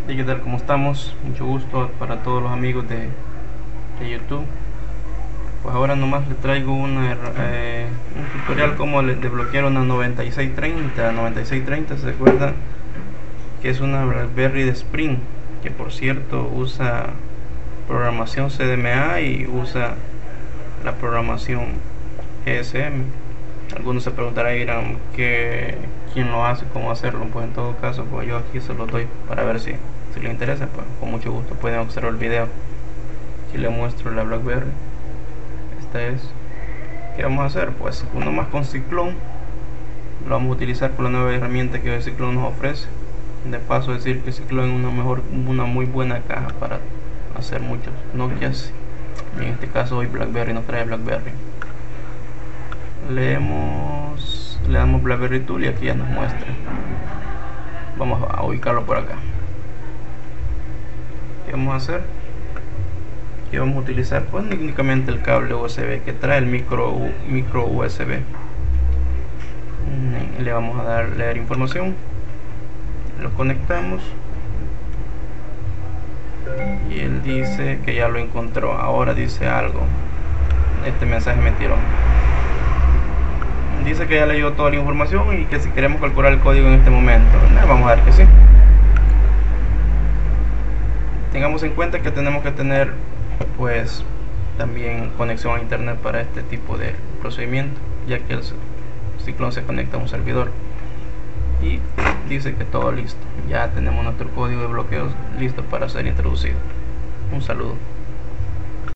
¿Y qué tal? ¿Cómo estamos? Mucho gusto para todos los amigos de YouTube. Pues ahora nomás les traigo un tutorial cómo desbloquear una 9630. 9630, ¿se acuerdan? Que es una BlackBerry de Spring, que por cierto usa programación CDMA y usa la programación GSM. Algunos se preguntarán y dirán quién lo hace, cómo hacerlo. Pues en todo caso, pues yo aquí se los doy para ver si les interesa. Pues con mucho gusto pueden observar el video. Aquí les muestro la BlackBerry. Esta es. ¿Qué vamos a hacer? Pues uno más con Cyclone. Lo vamos a utilizar con la nueva herramienta que Cyclone nos ofrece. De paso decir que Cyclone es una muy buena caja para hacer muchos Nokias. Y en este caso hoy BlackBerry nos trae BlackBerry. Le damos BlackBerry Tool y aquí ya nos muestra. Vamos a ubicarlo por acá. ¿Qué vamos a hacer? Aquí vamos a utilizar pues únicamente el cable USB que trae el micro USB. Le vamos a dar leer información, lo conectamos y él dice que ya lo encontró. Ahora dice algo, este mensaje me tiró. Dice que ya leyó toda la información y que si queremos calcular el código en este momento, vamos a dar que sí. Tengamos en cuenta que tenemos que tener pues también conexión a internet para este tipo de procedimiento, ya que el Cyclone se conecta a un servidor. Y dice que todo listo, ya tenemos nuestro código de bloqueo listo para ser introducido. Un saludo.